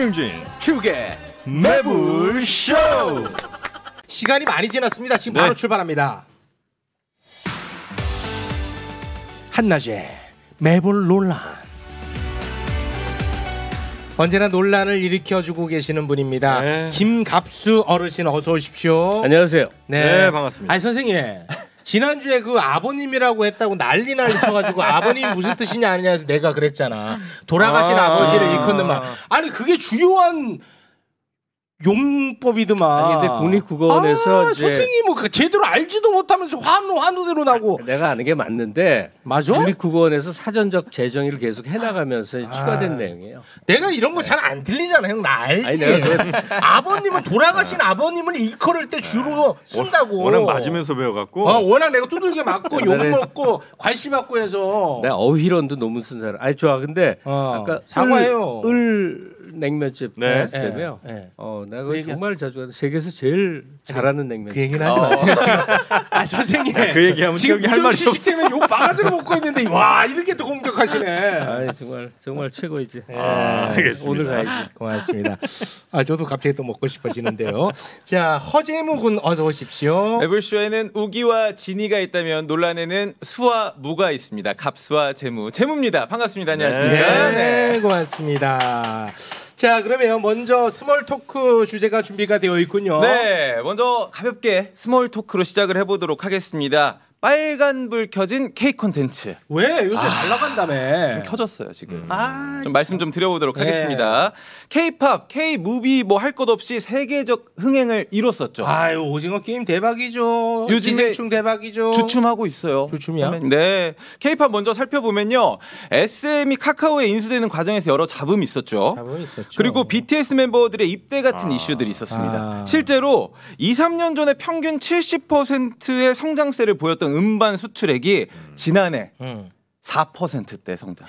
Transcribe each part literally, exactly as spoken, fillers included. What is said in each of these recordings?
정영진 축의 매불쇼. 시간이 많이 지났습니다. 지금 바로 네. 출발합니다. 한낮에 매불 논란. 언제나 논란을 일으켜주고 계시는 분입니다. 네. 김갑수 어르신 어서 오십시오. 안녕하세요. 네, 네 반갑습니다. 아니 선생님 지난주에 그 아버님이라고 했다고 난리 난리 쳐가지고 아버님 무슨 뜻이냐 아니냐 해서 내가 그랬잖아. 돌아가신 아~ 아버지를 일컫는 말. 아니 그게 주요한 용법이더만. 아니 근데 국립국어원에서 아, 이제 선생님 뭐 제대로 알지도 못하면서 환호 환호대로 나고. 내가 아는 게 맞는데 맞아? 국립국어원에서 사전적 재정의를 계속 해나가면서 아, 추가된 내용이에요. 내가 이런 거 잘 안 들리잖아 형. 나 알지. 아니, 내가 그... 아버님은 돌아가신 아. 아버님을 일컬을 때 주로 쓴다고. 워낙 맞으면서 배워갖고. 어, 워낙 내가 두들겨 맞고 욕 먹고 괄시 맞고 해서. 내가 어휘론도 논문 쓴 사람. 아니 좋아 근데 어, 아까 사과해요. 을, 을 냉면집 네. 했을 때며. 네. 네. 어 내가 그 정말 자주 가는 세계에서 제일 잘하는 냉면집. 그 얘기는 하지 마세요. 어. 아 선생님. 그 얘기하면 지금 할 말이 없어. 때문에 욕 바가지로 먹고 있는데 와 이렇게 또 공격하시네. 아니 정말 정말 최고이지. 네. 아, 알겠습니다. 오늘 가야지. 고맙습니다. 아 저도 갑자기 또 먹고 싶어지는데요. 자 허재무 군 어서 오십시오. 매불쇼에는 우기와 진이가 있다면 논란에는 수와 무가 있습니다. 갑수와 재무, 재무입니다. 반갑습니다. 안녕하십니까? 네, 네. 고맙습니다. 자 그러면 먼저 스몰 토크 주제가 준비가 되어 있군요. 네, 먼저 가볍게 스몰 토크로 시작을 해보도록 하겠습니다. 빨간불 켜진 K 콘텐츠. 왜? 요새 아, 잘 나간다며. 좀 켜졌어요 지금. 음. 아, 좀 말씀 좀 드려보도록 네. 하겠습니다. K-팝, K-무비 뭐 할 것 없이 세계적 흥행을 이뤘었죠. 아유 오징어 게임 대박이죠. 요즘에 기생충 대박이죠. 주춤하고 있어요. 주춤이야? 네. K-팝 먼저 살펴보면요. 에스엠이 카카오에 인수되는 과정에서 여러 잡음이 있었죠. 잡음이 있었죠. 그리고 비티에스 멤버들의 입대 같은 아. 이슈들이 있었습니다. 아. 실제로 이, 삼 년 전에 평균 칠십 퍼센트의 성장세를 보였던 음반 수출액이 지난해 음. 사 퍼센트대 성장.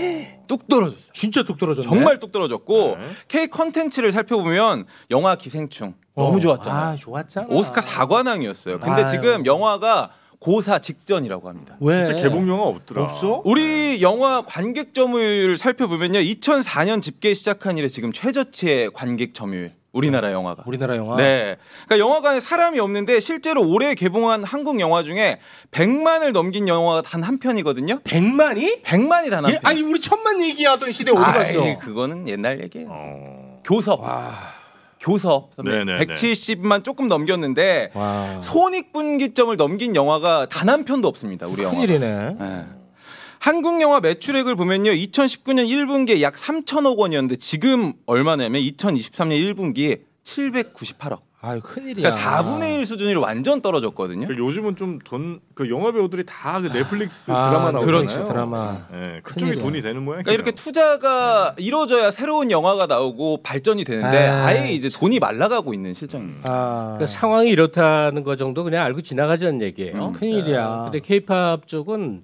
뚝 떨어졌어요. 진짜 뚝 떨어졌네. 정말 뚝 떨어졌고 네. K 컨텐츠를 살펴보면 영화 기생충 너무 어. 좋았잖아요. 아, 좋았잖아. 오스카 사관왕이었어요. 근데 아유. 지금 영화가 고사 직전이라고 합니다. 왜? 진짜 개봉 영화 없더라. 없어? 우리 영화 관객 점유율 살펴보면요. 이천사 년 집계 시작한 이래 지금 최저치의 관객 점유율. 우리나라 영화가. 우리나라 영화. 네. 그러니까 영화관에 사람이 없는데 실제로 올해 개봉한 한국 영화 중에 백만을 넘긴 영화가 단 한 편이거든요. 백만이? 백만이 단 한 예? 편. 아니 우리 천만 얘기하던 시대 어디 갔어? 아이, 그거는 옛날 얘기예요. 어... 교섭. 와. 교섭. 네네네. 백칠십만 조금 넘겼는데 와. 손익분기점을 넘긴 영화가 단 한 편도 없습니다. 우리 영화. 큰일이네. 네. 한국 영화 매출액을 보면요. 이천십구 년 일 분기에 약 삼천억 원이었는데 지금 얼마냐면 이천이십삼 년 일 분기에 칠백구십팔억. 아유 큰일이야. 그러니까 사분의 일 수준으로 완전 떨어졌거든요. 그 요즘은 좀 돈 그 영화 배우들이 다 그 넷플릭스 아, 드라마 나오잖아요. 그렇죠. 드라마. 네, 그쪽이 큰일이야. 돈이 되는 모양이에요. 그러니까 이렇게 투자가 이루어져야 새로운 영화가 나오고 발전이 되는데 아, 아예 이제 돈이 말라가고 있는 실정입니다. 아. 그러니까 상황이 이렇다는 거 정도 그냥 알고 지나가자는 얘기예요. 음. 큰일이야. 근데 K-팝 쪽은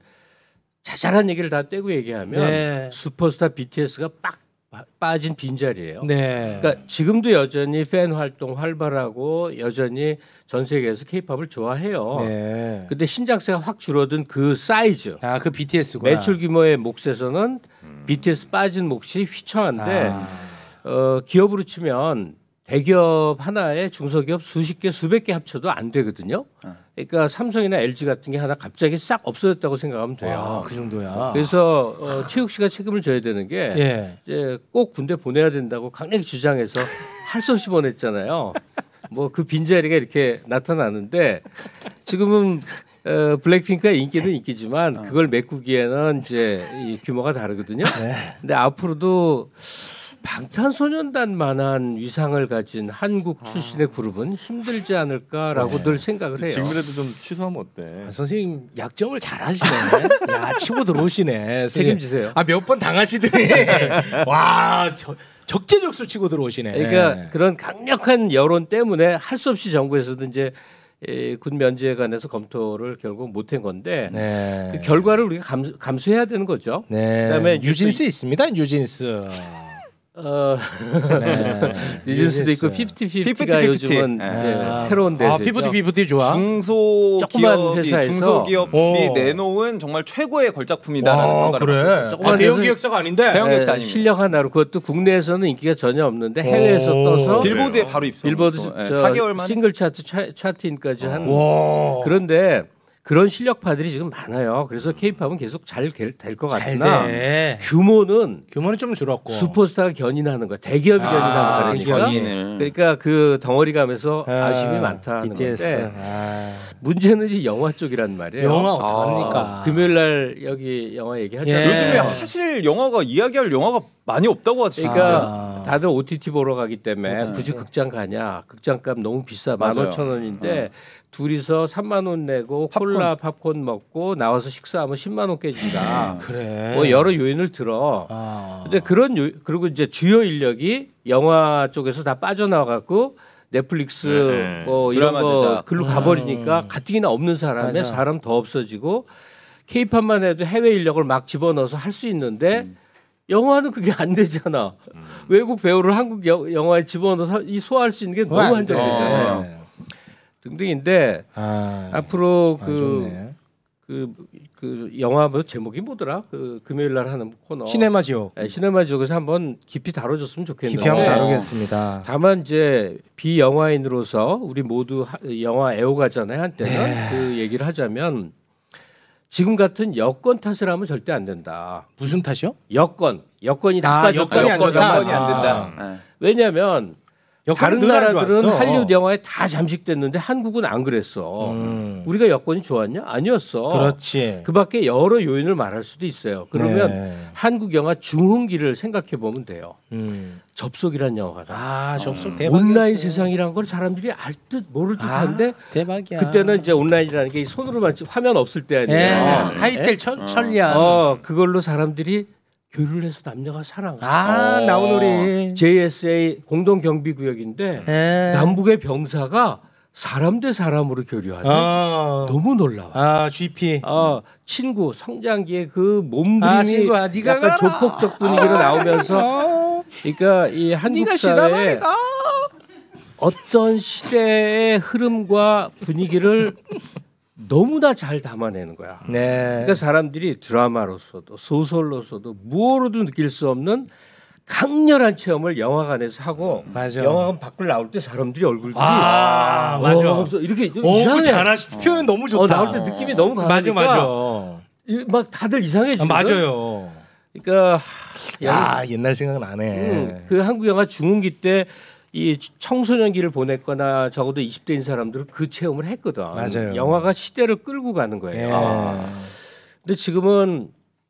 자잘한 얘기를 다 떼고 얘기하면 네. 슈퍼스타 비티에스가 빡 빠진 빈자리예요. 네. 그러니까 지금도 여전히 팬 활동 활발하고 여전히 전 세계에서 K-팝을 좋아해요. 네. 근데 신작세가 확 줄어든 그 사이즈, 아, 그 비티에스구나. 매출 규모의 몫에서는 음. 비티에스 빠진 몫이 휘청한데 아. 어, 기업으로 치면 대기업 하나에 중소기업 수십 개, 수백 개 합쳐도 안 되거든요. 그러니까 삼성이나 엘지 같은 게 하나 갑자기 싹 없어졌다고 생각하면 돼요. 와, 그 정도야. 그래서 어, 체육 씨가 책임을 져야 되는 게 예. 이제 꼭 군대 보내야 된다고 강력히 주장해서 할 수 없이 보냈잖아요. 뭐 그 빈자리가 이렇게 나타나는데 지금은 어, 블랙핑크의 인기는 인기지만 그걸 메꾸기에는 이제 이 규모가 다르거든요. 네. 근데 앞으로도 방탄소년단만한 위상을 가진 한국 출신의 그룹은 힘들지 않을까라고 네. 늘 생각을 해요. 지금이라도 좀 취소하면 어때? 아, 선생님 약점을 잘 하시네. 야, 치고 들어오시네. 책임지세요. 아, 몇 번 당하시더니 와, 저, 적재적소 치고 들어오시네. 그러니까 그런 강력한 여론 때문에 할 수 없이 정부에서도 이제 에, 군 면제에 관해서 검토를 결국 못한 건데 네. 그 결과를 우리가 감수, 감수해야 되는 거죠. 네. 그다음에 뉴진스 있습니다. 뉴진스. 어 네. 늦을 수도 있고 뉴진스. 피프티 피프티가 피프티 피프티. 요즘은 네. 이제 아. 새로운 대세죠. 아, 피프티 피프티 좋아. 조그만 중소기업이 회사에서. 중소기업이 오. 내놓은 정말 최고의 걸작품이다라는 와, 평가를 그래. 받고 있어요. 조그만 아, 대형 회사- 기획사가 아닌데. 대형 네, 기획사 아닙니다. 실력 하나로 그것도 국내에서는 인기가 전혀 없는데 해외에서 오. 떠서 빌- 빌보드에 바로 입성. 빌보드 네, 저 사 개월 만에. 싱글 차트 차, 차트인까지 한 와. 그런데 그런 실력파들이 지금 많아요. 그래서 케이팝은 계속 잘 될 것 잘 같으나 돼. 규모는 규모는 좀 줄었고. 슈퍼스타가 견인하는 거야. 대기업이 아, 견인하는 거니까. 견인을. 그러니까 그 덩어리감에서 아, 아쉬움이 많다는 비티에스. 건데 아. 문제는 이제 영화 쪽이란 말이에요. 영화 아, 어떡합니까? 금요일 날 여기 영화 얘기하잖아요. 예. 요즘에 사실 영화가 이야기할 영화가 많이 없다고 하죠. 그러니까 아. 다들 오티티 보러 가기 때문에 그렇지. 굳이 극장 가냐? 극장값 너무 비싸. 만 맞아요. 오천 원인데 둘이서 삼만 원 내고 팝콘. 콜라 팝콘 먹고 나와서 식사하면 십만 원 깨진다. 그래. 뭐 여러 요인을 들어. 아. 근데 그런 요, 그리고 이제 주요 인력이 영화 쪽에서 다 빠져나와 갖고 넷플릭스 네. 뭐 이런 드라마 거 제작. 글로 가버리니까 음. 가뜩이나 없는 사람에 맞아. 사람 더 없어지고 케이팝만 해도 해외 인력을 막 집어넣어서 할 수 있는데 음. 영화는 그게 안 되잖아. 외국 배우를 한국 여, 영화에 집어넣어서 이 소화할 수 있는 게 너무 안 돼. 한정되잖아요. 네. 등등인데 아. 앞으로 아, 그 좋네. 그, 그 영화 뭐 제목이 뭐더라? 그 금요일 날 하는 코너. 시네마 지옥. 네, 시네마 지옥에서 한번 깊이 다뤄줬으면 좋겠는데. 깊이 한번 다루겠습니다. 다만 이제 비영화인으로서 우리 모두 하, 영화 애호가잖아요. 한때는 네. 그 얘기를 하자면 지금 같은 여건 탓을 하면 절대 안 된다. 무슨 탓이요? 여건, 여건이 아, 나빠졌다. 여건이 안 여건, 된다. 여건이 안 된다. 아. 네. 왜냐하면 다른 늘안 나라들은 좋았어. 한류드 영화에 다 잠식됐는데 한국은 안 그랬어. 음. 우리가 여건이 좋았냐? 아니었어. 그렇지. 그밖에 여러 요인을 말할 수도 있어요. 그러면 네. 한국 영화 중흥기를 생각해 보면 돼요. 음. 접속이란 영화가 아, 접속 대박이었어. 온라인 세상이란 걸 사람들이 알 듯 모를 듯한데 아, 대박이야. 그때는 이제 온라인이라는 게 손으로만 찍- 화면 없을 때 예. 아니에요. 하이텔 천, 천리안. 어 그걸로 사람들이 교류를 해서 남녀가 사랑. 아, 어. 나우놀이. 제이에스에이 공동 경비 구역인데 예. 남북의 병사가 사람 대 사람으로 교류하는 어. 너무 놀라워. 아, 지피. 어, 친구 성장기의 그 몸부림이 아, 친구야, 네가 약간 가라. 조폭적 분위기로 나오면서 어. 그러니까 이 한국 네가 사회에 시다말이가. 어떤 시대의 흐름과 분위기를 너무나 잘 담아내는 거야. 네. 그러니까 사람들이 드라마로서도 소설로서도 무엇으로도 느낄 수 없는 강렬한 체험을 영화관에서 하고 맞아. 영화관 밖을 나올 때 사람들이 얼굴들이 아, 맞아. 어, 그래서 이렇게 좀 오, 이상해. 잘하시. 표현 너무 좋다. 어, 나올 때 느낌이 너무 맞아, 강하니까 맞아. 이- 막 다들 이상해지거든. 아, 맞아요. 그러니까 야, 옛날 생각 나네. 음, 그 한국 영화 중흥기 때 이 청소년기를 보냈거나 적어도 이십 대인 사람들은 그 체험을 했거든. 맞아요. 영화가 시대를 끌고 가는 거예요. 예. 아. 근데 지금은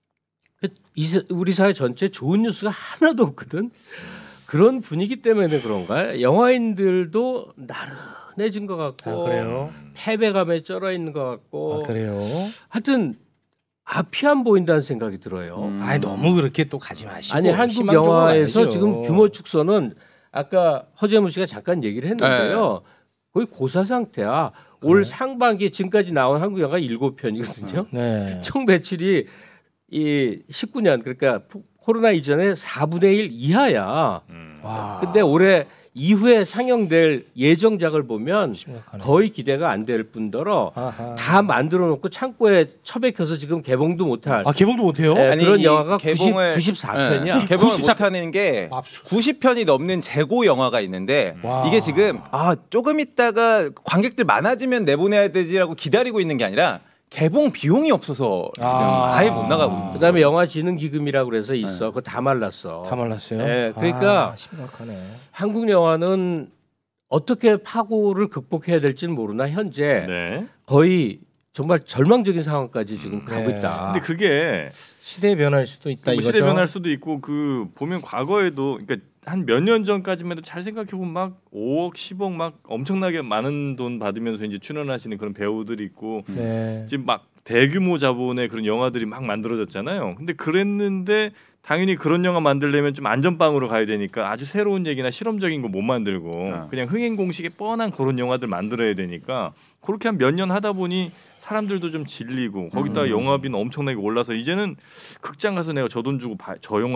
그 이 세- 우리 사회 전체 좋은 뉴스가 하나도 없거든. 그런 분위기 때문에 그런가? 영화인들도 나른해진 것 같고, 아, 그래요? 패배감에 쩔어 있는 것 같고, 아, 그래요? 하여튼 앞이 안 보인다는 생각이 들어요. 음. 아니, 너무 그렇게 또 가지 마시고. 아니 한국 희망적으로 영화에서 가야죠. 지금 규모 축소는 아까 허재무 씨가 잠깐 얘기를 했는데요. 거의 고사 상태야. 올 상반기 지금까지 나온 한국 영화 일곱 편이거든요. 네. 총 매출이 이 십구 년 그러니까 포- 코로나 이전에 사분의 일 이하야. 와. 근데 올해 이후에 상영될 예정작을 보면 심각하네. 거의 기대가 안 될 뿐더러 아하. 다 만들어 놓고 창고에 처박혀서 지금 개봉도 못할 아, 개봉도 못해요? 예, 아니, 그런 이 영화가 개봉을- 구십사 편이야. 네, 개봉을 구십사 못하는 게 압수. 구십 편이 넘는 재고 영화가 있는데 와. 이게 지금 아 조금 있다가 관객들 많아지면 내보내야 되지라고 기다리고 있는 게 아니라 개봉 비용이 없어서 지금 아. 아. 예못 나가고 있는 거예요. 그다음에 영화진흥기금이라고 그래서 있어. 그거 다 말랐어. 다 말랐어요? 예, 그러니까 아, 심각하네. 한국 영화는 어떻게 파고를 극복해야 될지는 모르나 현재 네. 거의 정말 절망적인 상황까지 지금 가고 네. 있다. 근데 그게 시대의 변화일 수도 있다 뭐 이거죠. 시대 변할 수도 있고 그 보면 과거에도 그러니까 한 몇 년 전까지만 해도 잘 생각해 보면 막 오억, 십억 막 엄청나게 많은 돈 받으면서 이제 출연하시는 그런 배우들이 있고 네. 지금 막 대규모 자본의 그런 영화들이 막 만들어졌잖아요. 근데 그랬는데 당연히 그런 영화 만들려면 좀 안전빵으로 가야 되니까 아주 새로운 얘기나 실험적인 거 못 만들고 아. 그냥 흥행 공식에 뻔한 그런 영화들 만들어야 되니까 그렇게 한 몇 년 하다 보니 사람들도 좀 질리고 거기다가 음. 영화비는 엄청나게 올라서 이제는 극장 가서 내가 저 돈 주고 봐- 저 영화를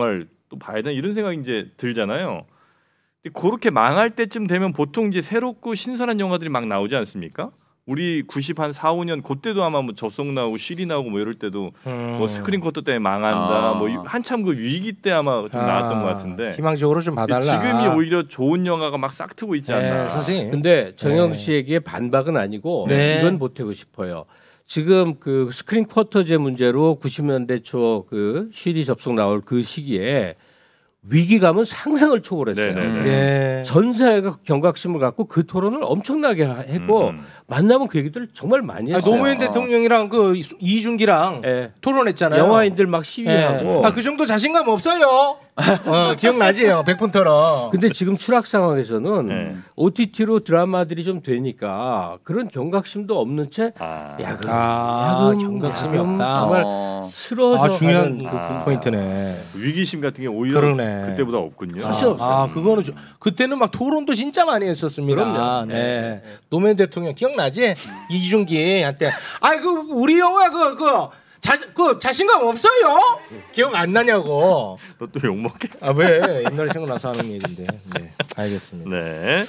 또 봐야 되나 이런 생각이 이제 들잖아요. 근데 그렇게 망할 때쯤 되면 보통 이제 새롭고 신선한 영화들이 막 나오지 않습니까? 우리 구십 한 사, 오 년 그때도 아마 뭐 접속 나오고 실이 나오고 뭐 이럴 때도 음. 뭐 스크린 쿼터 때문에 망한다. 아. 뭐 한참 그 위기 때 아마 좀 나왔던 아, 것 같은데. 희망적으로 좀 봐달라. 지금이 오히려 좋은 영화가 막 싹 트고 있지 않나. 네, 선생님. 근데 정영 네. 씨에게 반박은 아니고 네. 이건 보태고 싶어요. 지금 그 스크린 쿼터제 문제로 구십 년대 초 그 씨디 접속 나올 그 시기에 위기감은 상상을 초월했어요. 네네네. 네. 전 사회가 경각심을 갖고 그 토론을 엄청나게 하- 했고 음, 음. 만나면 그 얘기들을 정말 많이 아, 했어요. 노무현 대통령이랑 그 이준기랑 예. 토론했잖아요. 영화인들 막 시위하고. 아, 그 정도 자신감 없어요. 어, 기억나지? 백분터럼. 근데 지금 추락 상황에서는 네. 오티티로 드라마들이 좀 되니까 그런 경각심도 없는 채 아. 야금, 아, 야금, 경각심이 야금 없다. 정말 어. 쓰러져 아, 중요한 가는 그 아. 포인트네. 위기심 같은 게 오히려 그러네. 그때보다 없군요. 훨씬 아, 없어요. 아, 그거는 좀, 그때는 막 토론도 진짜 많이 했었습니다. 그럼요. 네. 네. 노무현 대통령 기억나지? 이준기 한때 아, 그 우리 영화 그 그 자, 그 자신감 없어요? 기억 안 나냐고. 너 또 욕 먹게. 아, 왜? 옛날에 생각나서 하는 얘기인데. 네. 알겠습니다. 네.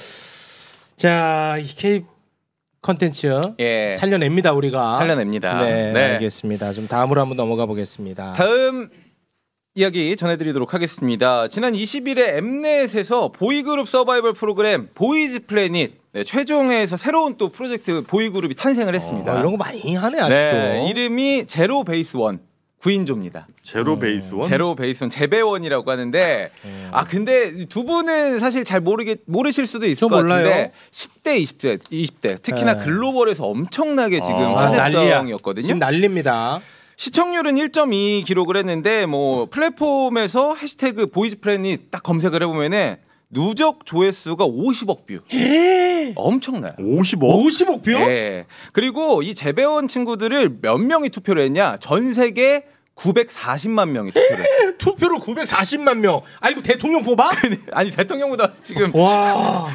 자, 이 K 컨텐츠 예. 살려냅니다, 우리가. 살려냅니다. 네, 네. 알겠습니다. 좀 다음으로 한번 넘어가 보겠습니다. 다음 이야기 전해드리도록 하겠습니다. 지난 이십 일에 엠넷에서 보이그룹 서바이벌 프로그램 보이즈 플래닛 네, 최종회에서 새로운 또 프로젝트 보이그룹이 탄생을 했습니다. 어, 이런 거 많이 하네 아직도. 네, 이름이 제로 베이스 원 구인조입니다. 제로 음, 베이스 원. 제로 베이스 원 재배원이라고 하는데 음. 아 근데 두 분은 사실 잘 모르겠 모르실 수도 있을 저 것 몰라요. 같은데 십 대, 이십 대, 이십 대 특히나 네. 글로벌에서 엄청나게 지금 아, 화제성이었거든요. 지금 난립니다. 시청률은 일 점 이 기록을 했는데 뭐 플랫폼에서 해시태그 보이즈 플래닛 딱 검색을 해보면은 누적 조회수가 오십억 뷰. 엄청나요. 오십억. 오십억 뷰? 예. 그리고 이 재배원 친구들을 몇 명이 투표를 했냐? 전 세계 구백사십만 명이 투표를 했어요. 투표를 구백사십만 명. 아 이거 대통령 뽑아? 아니 대통령보다 지금 와.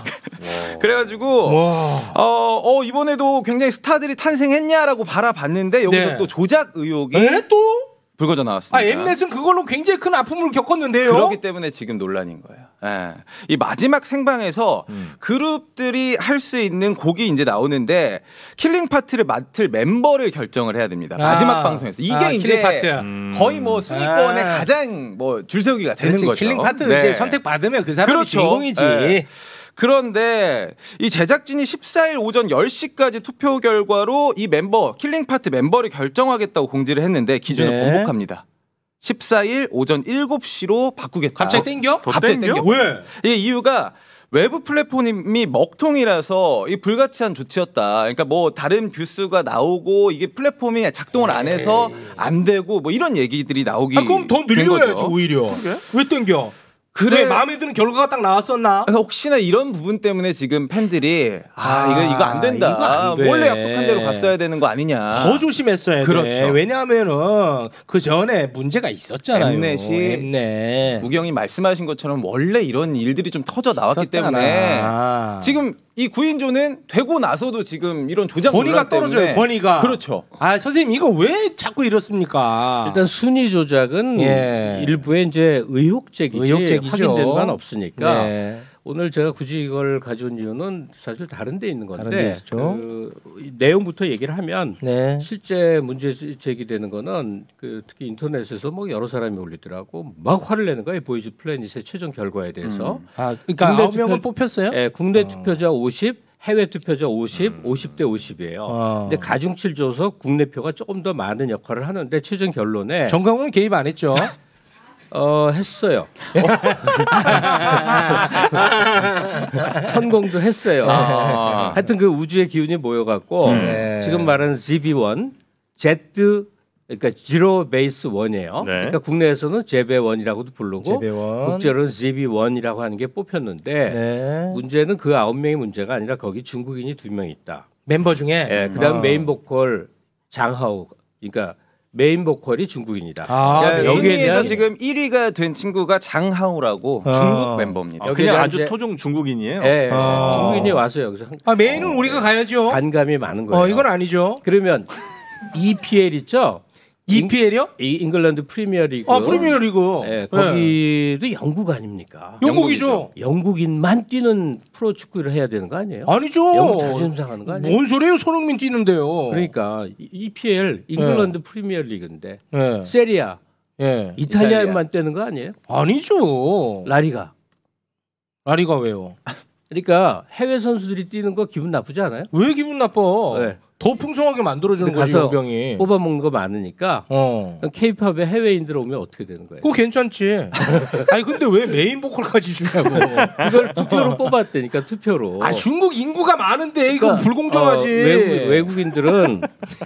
그래가지고 와. 어, 어 이번에도 굉장히 스타들이 탄생했냐라고 바라봤는데 여기서 네. 또 조작 의혹이 에 또? 불거져 나왔습니다. 아 엠넷은 그걸로 굉장히 큰 아픔을 겪었는데요. 그렇기 때문에 지금 논란인 거예요. 예. 이 마지막 생방에서 음. 그룹들이 할 수 있는 곡이 이제 나오는데 킬링 파트를 맡을 멤버를 결정을 해야 됩니다. 마지막 아. 방송에서 이게 아, 이제 킬링 파트. 음. 거의 뭐 순위권의 아. 가장 뭐 줄세우기가 되는 그렇지, 거죠. 킬링 파트 네. 이제 선택 받으면 그 사람이 그렇죠. 주인공이지. 네. 그런데 이 제작진이 십사 일 오전 열 시까지 투표 결과로 이 멤버 킬링 파트 멤버를 결정하겠다고 공지를 했는데 기준을 네. 번복합니다. 십사 일 오전 일곱 시로 바꾸겠다. 갑자기 땡겨? 더 갑자기 땡겨? 땡겨. 왜? 이 이유가 외부 플랫폼이 먹통이라서 이 불가치한 조치였다. 그러니까 뭐 다른 뷰수가 나오고 이게 플랫폼이 작동을 안 해서 안 되고 뭐 이런 얘기들이 나오기 아, 그럼 더 된 늘려야지 거죠. 오히려. 그래? 왜 땡겨? 그래. 왜 마음에 드는 결과가 딱 나왔었나? 그러니까 혹시나 이런 부분 때문에 지금 팬들이 아, 아, 이거 이거 안 된다. 이거 안 돼. 원래 약속한 대로 갔어야 되는 거 아니냐. 더 조심했어야 그렇죠. 돼. 왜냐하면은 그 전에 문제가 있었잖아요. 엠넷이 엠넷. 우경이 말씀하신 것처럼 원래 이런 일들이 좀 터져 나왔기 때문에 있었잖아. 지금 이 구인조는 되고 나서도 지금 이런 조작 권위가 논란 때문에 떨어져요. 권위가. 그렇죠. 아 선생님 이거 왜 자꾸 이렇습니까? 일단 순위 조작은 예. 일부의 이제 의혹적이지 의혹적이죠. 확인된 바는 없으니까 네. 오늘 제가 굳이 이걸 가져온 이유는 사실 다른 데 있는 건데 다른 데 있었죠. 그 내용부터 얘기를 하면 네. 실제 문제 제기되는 거는 그 특히 인터넷에서 뭐 여러 사람이 올리더라고 막 화를 내는 거예요. 보이즈 플래닛의 최종 결과에 대해서. 음. 아 그러니까 국내 아홉 명을 투표- 뽑혔어요? 예, 국내 어. 투표자 오십, 해외 투표자 오십, 음. 오십 대 오십이에요. 어. 근데 가중치를 줘서 국내 표가 조금 더 많은 역할을 하는데 최종 결론에 정강훈은 개입 안 했죠. 어 했어요. 천공도 했어요. 아. 하여튼 그 우주의 기운이 모여갖고 음. 네. 지금 말하는 지비 원, Z 그러니까 지로 베이스 원이에요. 네. 그러니까 국내에서는 제베 원이라고도 부르고 재배원. 국제로는 지비 원이라고 하는 게 뽑혔는데 네. 문제는 그 아홉 명의 문제가 아니라 거기 중국인이 두 명 있다. 멤버 중에. 예, 그다음 어. 메인 보컬 장하오, 그러니까 메인 보컬이 중국인이다. 아, 그러니까 네. 여기에 순위에서 대한 지금 일 위가 된 친구가 장하우라고 어. 중국 멤버입니다. 아, 여기에 그냥 대한 아주 이제- 토종 중국인이에요. 예, 아. 중국인이 와서 여기서 한- 아 메인은 우리가 가야죠. 반감이 많은 거예요. 어 이건 아니죠. 그러면 이피엘 있죠? 이피엘이요? 이 잉글랜드 프리미어리그. 아 프리미어리그. 네, 거기도 영국 아닙니까? 영국이죠. 영국인만 뛰는 프로 축구를 해야 되는 거 아니에요? 아니죠. 영국 자존심 상하는 거 아니에요? 뭔 소리예요? 손흥민 뛰는데요. 그러니까 이피엘 잉글랜드 네. 프리미어리그인데 네. 세리아 네. 이탈리아만 뛰는 거 아니에요? 아니죠. 라리가. 라리가 왜요? 그러니까 해외 선수들이 뛰는 거 기분 나쁘지 않아요? 왜 기분 나빠? 네. 더 풍성하게 만들어주는 거지 병이. 뽑아먹는 거 많으니까. 어. K-팝에 해외인들 오면 어떻게 되는 거예요? 그거 괜찮지. 아니 근데 왜 메인 보컬까지 주냐고. 그걸 투표로 뽑았다니까 투표로. 아 중국 인구가 많은데 이거 그러니까, 불공정하지. 어, 외국, 외국인들은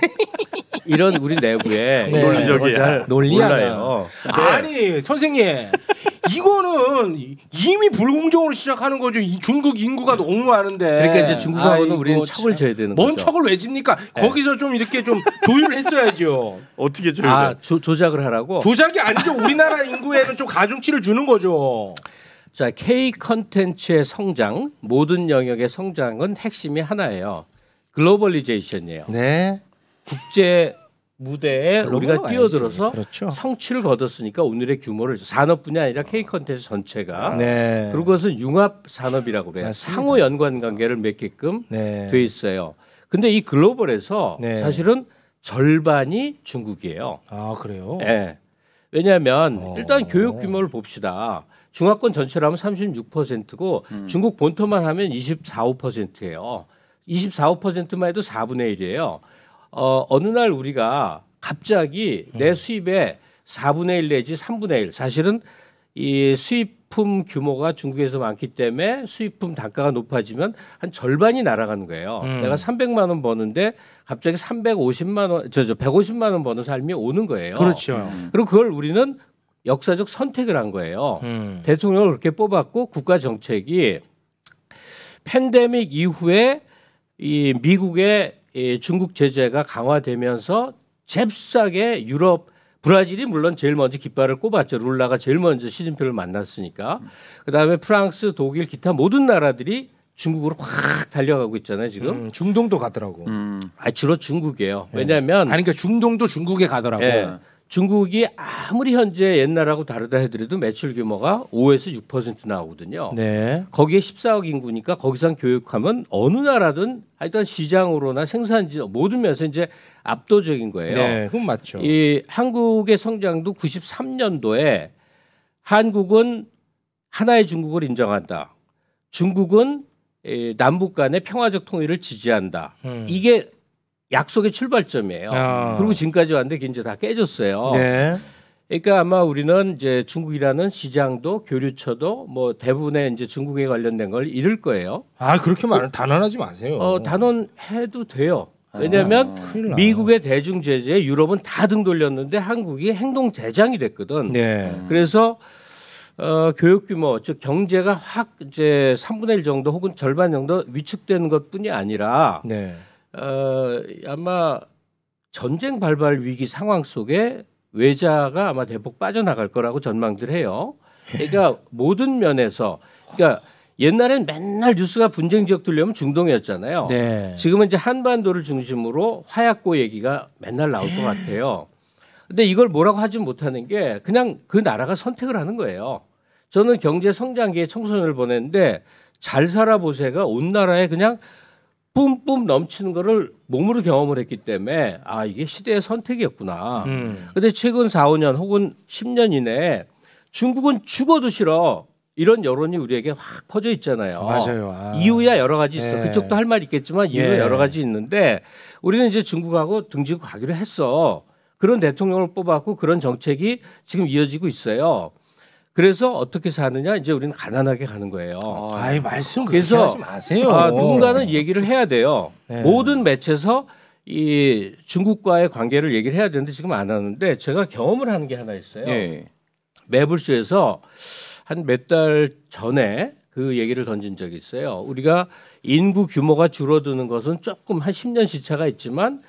이런 우리 내부에 네. 논리적이야. 논리예요. 아니 선생님. 이거는 이미 불공정으로 시작하는 거죠. 이 중국 인구가 너무 많은데. 그러니까 이제 중국하고는 아이고, 우리는 척을 져야 되는 뭔 거죠. 척을 왜 집니까? 네. 거기서 좀 이렇게 좀 조율을 했어야죠. 어떻게 조율? 아 조, 조작을 하라고? 조작이 아니죠. 우리나라 인구에는 좀 가중치를 주는 거죠. 자 K 컨텐츠의 성장, 모든 영역의 성장은 핵심이 하나예요. 글로벌리제이션이에요. 네. 국제 무대에 우리가 뛰어들어서 그렇죠. 성취를 거뒀으니까 오늘의 규모를 산업뿐이 아니라 K 컨텐츠 전체가 네. 그리고 그것은 융합 산업이라고 그래요. 맞습니다. 상호 연관 관계를 맺게끔 네. 돼 있어요. 근데 이 글로벌에서 네. 사실은 절반이 중국이에요. 아 그래요? 네. 왜냐하면 어. 일단 교육 규모를 봅시다. 중화권 전체라면 삼십육 퍼센트고 음. 중국 본토만 하면 이십사, 오 퍼센트예요. 이십사, 오 퍼센트만 해도 사분의 일이에요. 어, 어느 날 우리가 갑자기 내 수입의 사분의 일 내지 삼분의 일, 사실은 이 수입품 규모가 중국에서 많기 때문에 수입품 단가가 높아지면 한 절반이 날아가는 거예요. 음. 내가 삼백만 원 버는데 갑자기 삼백오십만 원, 저, 저 백오십만 원 버는 삶이 오는 거예요. 그렇죠. 그리고 그걸 우리는 역사적 선택을 한 거예요. 음. 대통령을 그렇게 뽑았고 국가 정책이 팬데믹 이후에 이 미국의 이 중국 제재가 강화되면서 잽싸게 유럽, 브라질이 물론 제일 먼저 깃발을 꼽았죠. 룰라가 제일 먼저 시진핑을 만났으니까. 그다음에 프랑스, 독일, 기타 모든 나라들이 중국으로 확 달려가고 있잖아요, 지금. 음, 중동도 가더라고. 음. 아, 주로 중국이에요. 왜냐하면 아니 그러니까 중동도 중국에 가더라고. 예, 중국이 아무리 현재 옛날하고 다르다 해더라도 매출 규모가 오에서 육 퍼센트 나오거든요. 네. 거기에 십사억 인구니까 거기서 교육하면 어느 나라든 하여튼 시장으로나 생산지 모든 면에서 이제 압도적인 거예요. 네, 그건 맞죠. 이 한국의 성장도 구십삼 년도에 한국은 하나의 중국을 인정한다. 중국은 이 남북 간의 평화적 통일을 지지한다. 음. 이게 약속의 출발점이에요. 아. 그리고 지금까지 왔는데 그게 이제 다 깨졌어요. 네. 그러니까 아마 우리는 이제 중국이라는 시장도 교류처도 뭐 대부분의 이제 중국에 관련된 걸 잃을 거예요. 아 그렇게 말 단언하지 마세요. 어, 단언해도 돼요. 왜냐하면 아, 큰일 나. 미국의 대중 제재에 유럽은 다 등 돌렸는데 한국이 행동 대장이 됐거든. 네. 그래서 어, 교육 규모, 즉 경제가 확 이제 삼분의 일 정도 혹은 절반 정도 위축되는 것뿐이 아니라 네. 어, 아마 전쟁 발발 위기 상황 속에 외자가 아마 대폭 빠져나갈 거라고 전망들 해요. 그러니까 모든 면에서 그러니까 옛날엔 맨날 뉴스가 분쟁 지역 들려면 중동이었잖아요. 네. 지금은 이제 한반도를 중심으로 화약고 얘기가 맨날 나올 것 같아요. 근데 이걸 뭐라고 하지 못하는 게 그냥 그 나라가 선택을 하는 거예요. 저는 경제 성장기에 청소년을 보냈는데 잘 살아보세가 온 나라에 그냥 뿜뿜 넘치는 거를 몸으로 경험을 했기 때문에 아 이게 시대의 선택이었구나. 음. 근데 최근 사, 오 년 혹은 십 년 이내에 중국은 죽어도 싫어 이런 여론이 우리에게 확 퍼져 있잖아요. 맞아요. 아. 이유야 여러 가지 있어. 네. 그쪽도 할 말 있겠지만 이유 예. 여러 가지 있는데 우리는 이제 중국하고 등지고 가기로 했어. 그런 대통령을 뽑았고 그런 정책이 지금 이어지고 있어요. 그래서 어떻게 사느냐 이제 우리는 가난하게 가는 거예요. 아이 말씀 그렇게 그래서 하지 마세요. 아, 누군가는 얘기를 해야 돼요. 네. 모든 매체에서 이 중국과의 관계를 얘기를 해야 되는데 지금 안 하는데 제가 경험을 하는 게 하나 있어요. 예. 매불쇼에서 한 몇 달 전에 그 얘기를 던진 적이 있어요. 우리가 인구 규모가 줄어드는 것은 조금 한 십 년 시차가 있지만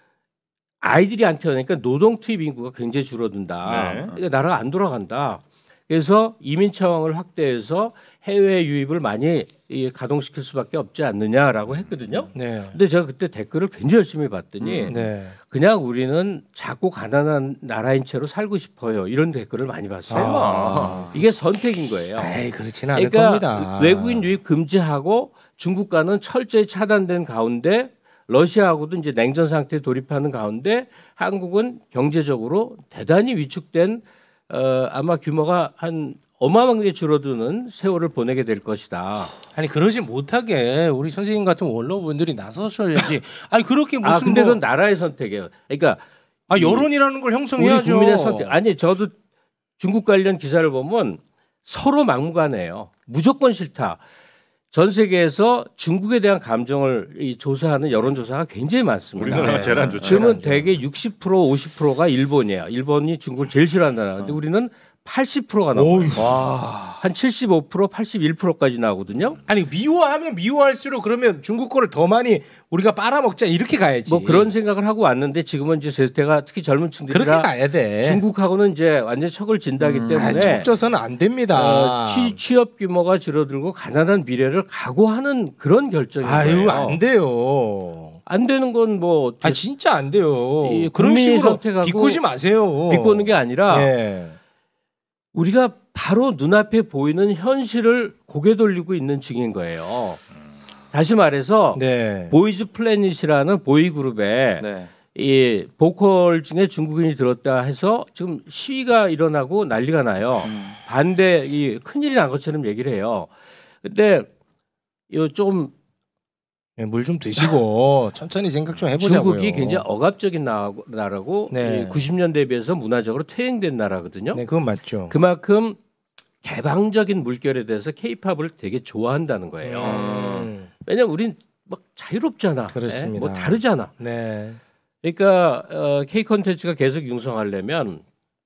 아이들이 안 태어나니까 노동 투입 인구가 굉장히 줄어든다. 네. 그러니까 나라가 안 돌아간다. 그래서 이민 차원을 확대해서 해외 유입을 많이 이, 가동시킬 수밖에 없지 않느냐라고 했거든요. 네. 근데 제가 그때 댓글을 굉장히 열심히 봤더니 네. 그냥 우리는 작고 가난한 나라인 채로 살고 싶어요. 이런 댓글을 많이 봤어요. 아. 이게 선택인 거예요. 에이, 그렇지는 않을 그러니까 겁니다. 외국인 유입 금지하고 중국과는 철저히 차단된 가운데 러시아하고도 이제 냉전 상태에 돌입하는 가운데 한국은 경제적으로 대단히 위축된 어, 아마 규모가 한 어마어마하게 줄어드는 세월을 보내게 될 것이다. 아니 그러지 못하게 우리 선생님 같은 원로분들이 나서셔야지. 아니 그렇게 무슨 아 근데 뭐... 그건 나라의 선택이에요. 그러니까 아 여론이라는 걸 우리 형성해야죠. 국민의 선택. 아니 저도 중국 관련 기사를 보면 서로 막무가내예요. 무조건 싫다. 전 세계에서 중국에 대한 감정을 이 조사하는 여론조사가 굉장히 많습니다. 우리나라가 네. 제일 안 좋죠. 지금은 대개 육십 퍼센트 오십 퍼센트가 일본이에요. 일본이 중국을 제일 싫어하는 나라. 근데 우리는 팔십 퍼센트가 나와요. 와. 한 칠십오 퍼센트, 팔십일 퍼센트까지 나오거든요. 아니 미워하면 미워할수록 그러면 중국 거를 더 많이 우리가 빨아먹자 이렇게 가야지. 뭐 그런 생각을 하고 왔는데 지금은 이제 세대가 특히 젊은 그렇게 층들이라 가야 돼. 중국하고는 이제 완전 척을 진다기 음. 때문에 아, 척져서는 안 됩니다. 어, 취, 취업 규모가 줄어들고 가난한 미래를 각오하는 그런 결정인 아유 거예요. 안 돼요. 안 되는 건 뭐 아 진짜 안 돼요. 이 그런 국민이 식으로 선택하고 비꼬지 마세요. 비꼬는 게 아니라 예. 우리가 바로 눈앞에 보이는 현실을 고개 돌리고 있는 중인 거예요. 다시 말해서 네. 보이즈 플래닛이라는 보이 그룹에 네. 이 보컬 중에 중국인이 들었다 해서 지금 시위가 일어나고 난리가 나요. 음. 반대 이 큰일이 난 것처럼 얘기를 해요. 근데 이좀 네, 물 좀 드시고 천천히 생각 좀 해보자고요. 중국이 굉장히 억압적인 나- 나라고 네. 구십 년대에 비해서 문화적으로 퇴행된 나라거든요. 네, 그건 맞죠. 그만큼 개방적인 물결에 대해서 케이팝을 되게 좋아한다는 거예요. 음. 왜냐면 우린 막 자유롭잖아. 그렇습니다. 예? 뭐 다르잖아. 네. 그러니까 어, K 콘텐츠가 계속 융성하려면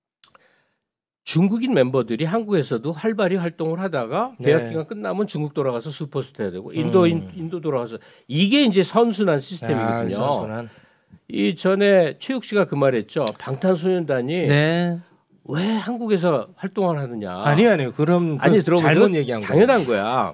중국인 멤버들이 한국에서도 활발히 활동을 하다가 계약 네. 기간 끝나면 중국 돌아가서 슈퍼스타 해야 되고 인도 음. 인, 인도 돌아가서 이게 이제 선순환 시스템이거든요. 아, 선순환. 이 전에 최욱 씨가 그 말했죠. 방탄소년단이 네. 왜 한국에서 활동을 하느냐. 아니 아니요. 그럼 아니 그 들어보세요. 잘못 얘기한 거예요. 당연한 거야.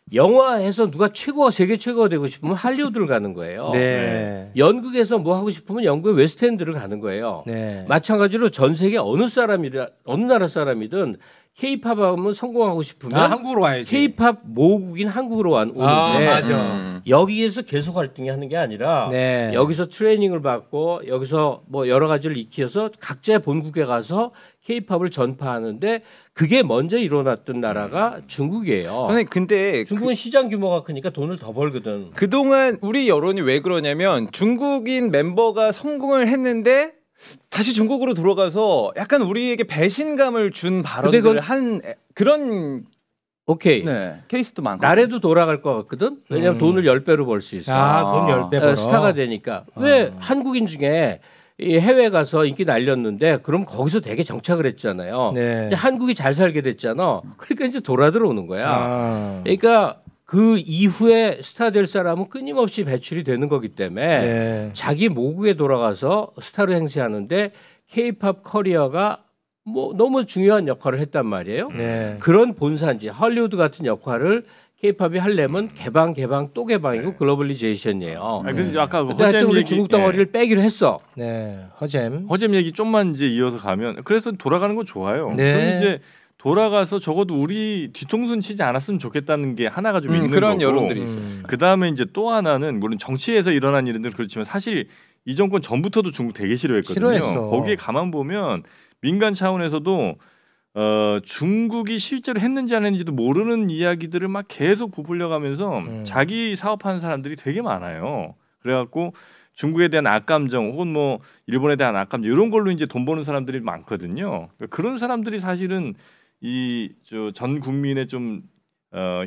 영화에서 누가 최고가 세계 최고가 되고 싶으면 할리우드를 가는 거예요. 네. 연극에서 뭐 하고 싶으면 영국의 웨스트엔드를 가는 거예요. 네. 마찬가지로 전 세계 어느 사람이라 어느 나라 사람이든 K-팝 하면 성공하고 싶으면 아, 한국으로 와야지. K-팝 모국인 한국으로 와- 오는데 아, 맞아. 음. 여기에서 계속 활동하는 게 아니라 네. 여기서 트레이닝을 받고 여기서 뭐 여러 가지를 익혀서 각자의 본국에 가서 K-팝을 전파하는데 그게 먼저 일어났던 나라가 중국이에요. 선생님 근데 중국은 시장 규모가 크니까 돈을 더 벌거든. 그동안 우리 여론이 왜 그러냐면 중국인 멤버가 성공을 했는데 다시 중국으로 돌아가서 약간 우리에게 배신감을 준 발언들을 그건- 한 에- 그런 오케이. 네, 케이스도 많고. 나래도 돌아갈 것 같거든. 왜냐면 음. 돈을 열 배로 벌 수 있어. 아, 돈 열 배 어, 벌어. 스타가 되니까. 왜 한국인 중에 이 해외 가서 인기 날렸는데 그럼 거기서 되게 정착을 했잖아요. 네. 근데 한국이 잘 살게 됐잖아. 그러니까 이제 돌아 들어오는 거야. 아. 그러니까 그 이후에 스타 될 사람은 끊임없이 배출이 되는 거기 때문에 네. 자기 모국에 돌아가서 스타로 행세하는데 K-팝 커리어가 뭐 너무 중요한 역할을 했단 말이에요. 네. 그런 본산지 헐리우드 같은 역할을 K-팝이 하려면 개방 개방 또 개방이고 글로벌리제이션이에요. 아니, 근데 아까 그 근데 하여튼 허잼 우리 얘기, 중국 덩어리를 예. 빼기로 했어. 네. 허잼. 허잼 얘기 좀만 이제 이어서 가면 그래서 돌아가는 거 좋아요. 네. 그럼 이제 돌아가서 적어도 우리 뒤통수는 치지 않았으면 좋겠다는 게 하나가 좀 음, 있는 그런 거고. 여론들이 있어요. 음. 그 다음에 이제 또 하나는 물론 정치에서 일어난 일들은 그렇지만 사실 이 정권 전부터도 중국 되게 싫어했거든요. 싫어했어. 거기에 가만 보면 민간 차원에서도 어, 중국이 실제로 했는지 안 했는지도 모르는 이야기들을 막 계속 부풀려가면서 음. 자기 사업하는 사람들이 되게 많아요. 그래갖고 중국에 대한 악감정 혹은 뭐 일본에 대한 악감정 이런 걸로 이제 돈 버는 사람들이 많거든요. 그러니까 그런 사람들이 사실은 이 저 전 국민의 좀 어,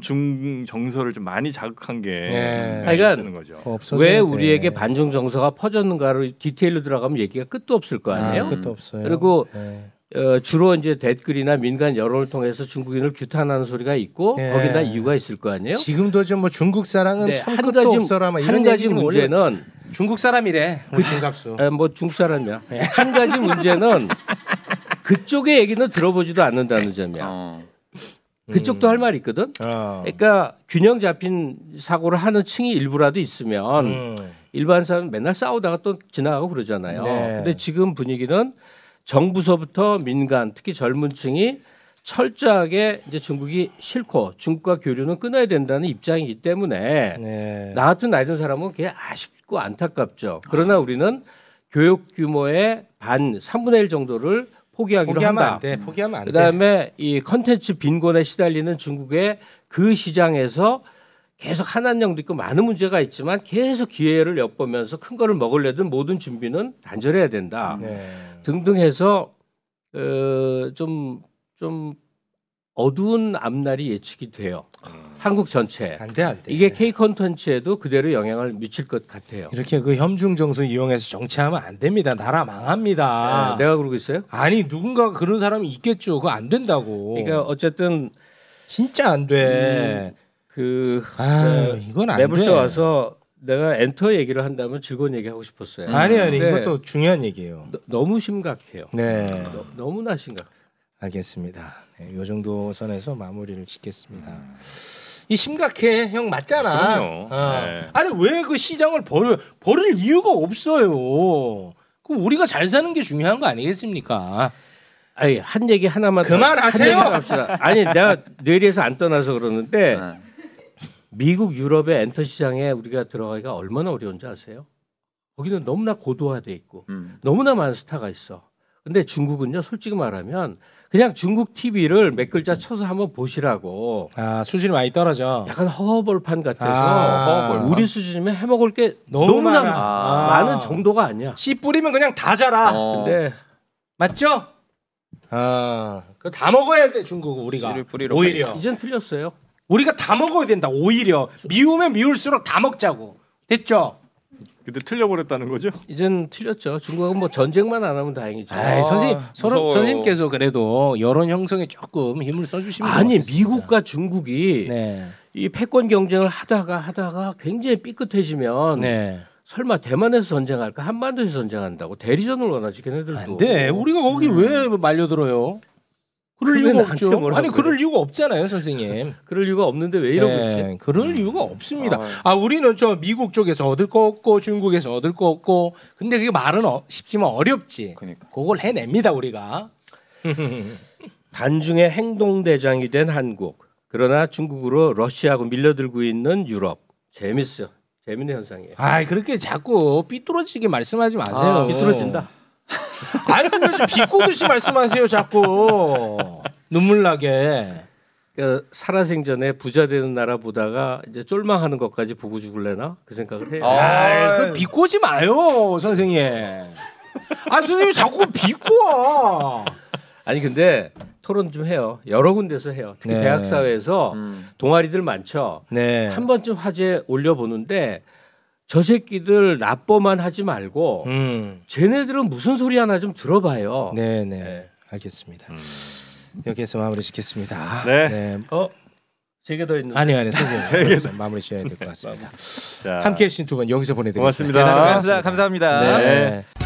혐중 정서를 좀 많이 자극한 게 네. 그러니까 있는 거죠. 더 없어서 왜 네. 우리에게 반중 정서가 퍼졌는가를 디테일로 들어가면 얘기가 끝도 없을 거 아니에요. 아, 끝도 없어요. 그리고 네. 어, 주로 이제 댓글이나 민간 여론을 통해서 중국인을 규탄하는 소리가 있고 네. 거기다 이유가 있을 거 아니에요. 지금도 좀 뭐 중국 사랑은 네, 참 한 끝도 가지 없어라 막 한 이런 가지 얘기 좀 올려- 문제는 중국 사람이래. 그 중갑수. 에, 뭐 중국 사람이야. 한 가지 문제는 그쪽의 얘기는 들어보지도 않는다는 점이야. 어. 그쪽도 할 말이 있거든. 어. 그러니까 균형 잡힌 사고를 하는 층이 일부라도 있으면 음. 일반 사람 맨날 싸우다가 또 지나가고 그러잖아요. 네. 근데 지금 분위기는 정부서부터 민간, 특히 젊은층이 철저하게 이제 중국이 싫고 중국과 교류는 끊어야 된다는 입장이기 때문에 네. 나 같은 나이 든 사람은 그게 아쉽고 안타깝죠. 그러나 우리는 교육 규모의 반 삼분의 일 정도를 포기하기로 포기하면 한다. 안 돼. 포기하면 안 돼. 그다음에 이 컨텐츠 빈곤에 시달리는 중국의 그 시장에서 계속 한한령도 있고 많은 문제가 있지만 계속 기회를 엿보면서 큰 거를 먹으려든 모든 준비는 단절해야 된다. 네. 등등 해서 어, 좀, 좀 어두운 앞날이 예측이 돼요. 한국 전체. 안 돼, 안 돼. 이게 K 콘텐츠에도 그대로 영향을 미칠 것 같아요. 이렇게 그 혐중 정서 이용해서 정치하면 안 됩니다. 나라 망합니다. 네, 내가 그러고 있어요? 아니 누군가 그런 사람이 있겠죠. 그거 안 된다고. 그러니까 어쨌든 진짜 안 돼. 그 아, 어, 이건 안 돼. 매불쇼 와서 내가 엔터 얘기를 한다면 즐거운 얘기 하고 싶었어요. 아니 아니 근데 이것도 중요한 얘기예요. 너, 너무 심각해요. 네. 너, 너무나 심각. 알겠습니다. 네, 요 정도 선에서 마무리를 짓겠습니다. 이 심각해, 형 맞잖아. 그럼요. 어. 네. 아니 왜 그 시장을 버려 버릴 이유가 없어요. 그 우리가 잘 사는 게 중요한 거 아니겠습니까? 아니 한 얘기 하나만 더- 그만하세요. 한 얘기 더 합시다. 아니 내가 뇌리에서 안 떠나서 그러는데 미국 유럽의 엔터 시장에 우리가 들어가기가 얼마나 어려운지 아세요? 거기는 너무나 고도화돼 있고 음. 너무나 많은 스타가 있어. 근데 중국은요 솔직히 말하면 그냥 중국 티비를 몇 글자 쳐서 한번 보시라고 아 수준이 많이 떨어져. 약간 허허벌판 같아서 아, 허허벌판. 우리 수준이면 해먹을 게 너무 너무나 많아. 아. 많은 정도가 아니야. 씨 뿌리면 그냥 다 자라. 어. 근데 맞죠? 아, 그 다 먹어야 돼 중국은 우리가. 씨를 뿌리러 오히려 이젠 틀렸어요. 우리가 다 먹어야 된다. 오히려 미우면 미울수록 다 먹자고. 됐죠? 근데 틀려버렸다는 거죠? 이젠 틀렸죠. 중국은 뭐 전쟁만 안 하면 다행이죠. 아이, 선생님, 서로 무서워요. 선생님께서 그래도 여론 형성에 조금 힘을 써주시면 아니 고맙겠습니다. 미국과 중국이 네, 이 패권 경쟁을 하다가 하다가 굉장히 삐끗해지면 네, 설마 대만에서 전쟁할까 한반도에서 전쟁한다고 대리전을 원하지 걔네들도. 안 돼. 우리가 거기 음. 왜 말려들어요? 그럴 그러면 이유가 나한테 없죠. 뭐라고 아니 그래. 그럴 이유가 없잖아요, 선생님. 그럴 이유가 없는데 왜 이러고 네, 있지? 그럴 이유가 없습니다. 아. 아, 우리는 저 미국 쪽에서 얻을 거 없고 중국에서 얻을 거 없고. 근데 그게 말은 어, 쉽지만 어렵지. 그러니까. 그걸 해냅니다 우리가. 반중의 행동대장이 된 한국. 그러나 중국으로 러시아하고 밀려들고 있는 유럽. 재밌어. 재밌는 현상이에요. 아, 그렇게 자꾸 삐뚤어지게 말씀하지 마세요. 아, 삐뚤어진다. 아니 근데 좀 비꼬듯이 말씀하세요 자꾸. 눈물 나게. 그러니까 살아생전에 부자 되는 나라 보다가 이제 쫄망하는 것까지 보고 죽을래나 그 생각을 해요. 아. 아, 그 비꼬지 마요, 선생님. 아, 선생님 자꾸 비꼬아. 아니 근데 토론 좀 해요. 여러 군데서 해요. 특히 네. 대학 사회에서 음. 동아리들 많죠. 네. 한 번쯤 화제 올려보는데 저 새끼들 납보만 하지 말고 음. 쟤네들은 무슨 소리 하나 좀 들어봐요. 네, 네. 알겠습니다. 음. 여기서 마무리 짓겠습니다. 네. 어? 세 개 더 있는. 아니 아니 선생님 여기서 마무리 지어야 될 것 같습니다. 자, 함께해 주신 두 분 여기서 보내드리겠습니다. 고맙습니다. 대단히 감사, 감사합니다. 네.